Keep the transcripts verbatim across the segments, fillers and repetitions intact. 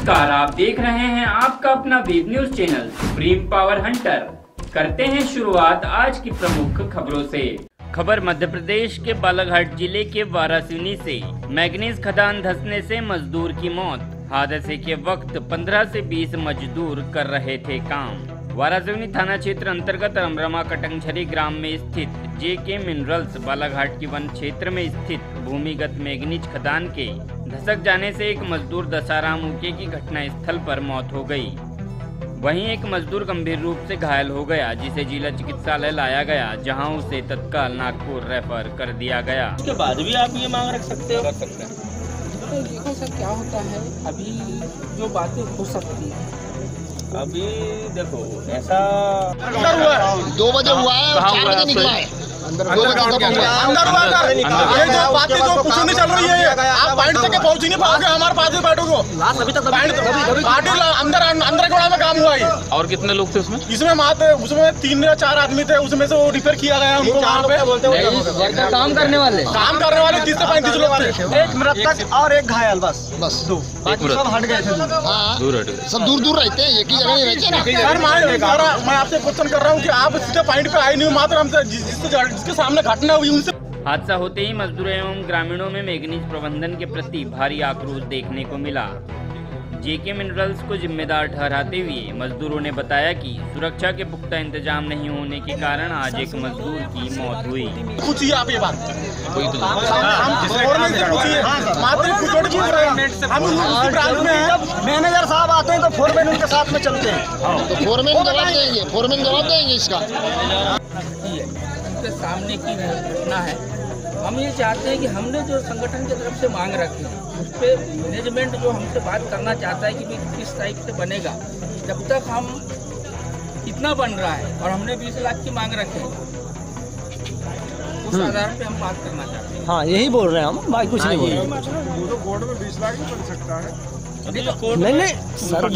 नमस्कार, आप देख रहे हैं आपका अपना web news channel supreme power hunter. करते हैं शुरुआत आज की प्रमुख खबरों से। खबर मध्य प्रदेश के बालाघाट जिले के वारासिवनी से मैग्नीज खदान धंसने से मजदूर की मौत। हादसे के वक्त पंद्रह से बीस मजदूर कर रहे थे काम। वारासिवनी थाना क्षेत्र अंतर्गत रमरमा कटंगझरी ग्राम में स्थित जे के मिनरल्स बालाघाट की वन क्षेत्र में स्थित भूमिगत मैग्नीज खदान के धसक जाने से एक मजदूर दसाराम उके की घटना स्थल पर मौत हो गई। वहीं एक मजदूर गंभीर रूप से घायल हो गया, जिसे जिला चिकित्सालय लाया गया, जहां उसे तत्काल नागपुर रेफर कर दिया गया। उसके बाद भी आप ये मांग रख सकते हो? रख सकते हैं। तो देखो सर क्या होता है, अभी जो बातें हो सकती है, अभी देखो ऐसा अंदर हुआ है, दो बजे हुआ है, चार बजे निकला है। अंदर अंदर हुआ सर। ये जो बातें जो कुछ नहीं चल रही है, आप पॉइंट तक पहुंच ही नहीं पाओगे। हमारे पास बैठोगे अभी तक पार्टी अंदर अंदर गोड़ा में काम हुआ है। और कितने लोग थे उसमें? इसमें मात्र उसमें तीन या चार आदमी थे, उसमें से वो रिपेयर किया गया उनको वहाँ पे काम करने वाले काम करने वाले तीस से पैंतीस लोग थे। एक मृतक और एक घायल, बस बस दो, बाकी सब हट गए थे। हाँ दूर हट गए, सब दूर दूर रहते हैं, एक ही जगह नहीं रहते ना। सर मैं मैं आपसे क्वेश्चन कर रहा हूँ कि आप इसके पॉइंट पे आए नहीं, मात्र हमसे जिसके सामने घटना हुई उनसे। हादसा होते ही मजदूरों एवं ग्रामीणों में मैग्नीज प्रबंधन के प्रति भारी आक्रोश देखने को मिला। जेके मिनरल्स को जिम्मेदार ठहराते हुए मजदूरों ने बताया कि सुरक्षा के पुख्ता इंतजाम नहीं होने के कारण आज एक मजदूर की मौत हुई। पूछिए आप ये बात, कोई तो मैनेजर साहब आते हैं तो फोरमैन उनके साथ में चलते हैं, तो फोरमैन जवाब देंगे, फोरमैन जवाब देंगे इसका। उनके सामने की घटना है। हम ये चाहते हैं कि हमने जो संगठन की तरफ से मांग रखी है उस पर मैनेजमेंट जो हमसे बात करना चाहता है कि भाई किस टाइप से बनेगा। जब तक हम इतना बन रहा है और हमने बीस लाख की मांग रखी है, उस आधार पे हम बात करना चाहते हैं। हाँ यही बोल रहे हैं हम, भाई कुछ नहीं बोल रहे। तो कोर्ट में बीस लाख भी बन सकता है। नहीं नहीं सर,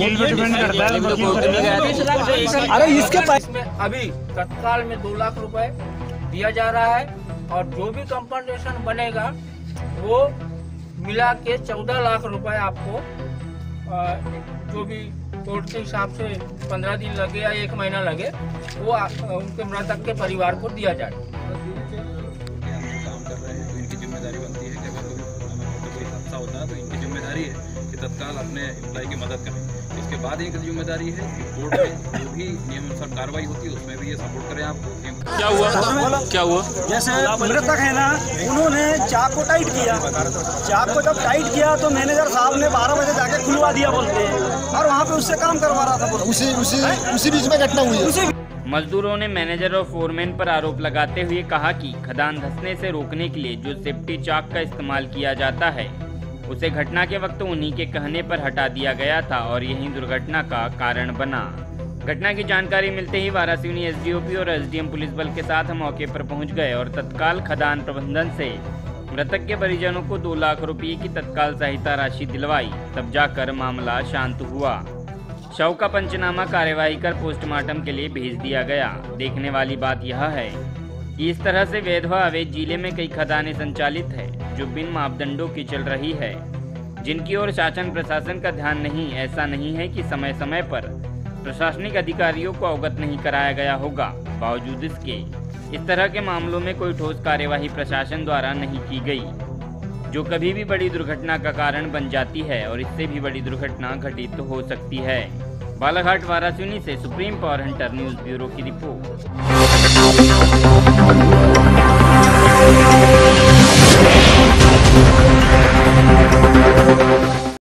अरे इसके पास अभी तत्काल में दो लाख रुपए दिया जा रहा है और जो भी कंपनसेशन बनेगा वो मिला के चौदह लाख रुपए आपको जो भी कोर्ट के हिसाब से पंद्रह दिन लगे या एक महीना लगे वो उनके मृतक के परिवार को दिया जाए। काम कर रहे हैं तो इनकी जिम्मेदारी बनती है कि अगर कोई हादसा होता है तो इनकी जिम्मेदारी है कि तत्काल अपने एम्प्लॉय की मदद करें। इसके बाद इनकी जिम्मेदारी है कि कोर्ट में जो भी नियम अनुसार कार्रवाई होती है उसमें भी ये सपोर्ट करें आपको। क्या हुआ क्या हुआ? जैसे मृतक है ना, उन्होंने चाक को टाइट किया, चाक को जब टाइट किया तो मैनेजर साहब ने बारह बजे जाके खुलवा दिया बोलते हैं, और वहाँ पे उससे काम करवा रहा था। उसी उसी उसी बीच में घटना हुई है। मजदूरों ने मैनेजर और फोरमैन पर आरोप लगाते हुए कहा कि खदान धंसने से रोकने के लिए जो सेफ्टी चाक का इस्तेमाल किया जाता है उसे घटना के वक्त उन्हीं के कहने पर हटा दिया गया था और यही दुर्घटना का कारण बना। घटना की जानकारी मिलते ही वारासिवनी एसडीओपी और एसडीएम पुलिस बल के साथ मौके पर पहुंच गए और तत्काल खदान प्रबंधन से मृतक के परिजनों को दो लाख रुपये की तत्काल सहायता राशि दिलवाई। तब जाकर मामला शांत हुआ। शव का पंचनामा कार्यवाही कर पोस्टमार्टम के लिए भेज दिया गया। देखने वाली बात यह है कि इस तरह से वैध व अवैध जिले में कई खदानें संचालित है जो बिन मापदंडों की चल रही है, जिनकी ओर शासन प्रशासन का ध्यान नहीं। ऐसा नहीं है कि समय समय पर प्रशासनिक अधिकारियों को अवगत नहीं कराया गया होगा, बावजूद इसके इस तरह के मामलों में कोई ठोस कार्यवाही प्रशासन द्वारा नहीं की गई, जो कभी भी बड़ी दुर्घटना का कारण बन जाती है और इससे भी बड़ी दुर्घटना घटित हो सकती है। बालाघाट वारासिवनी से supreme power hunter news bureau की रिपोर्ट।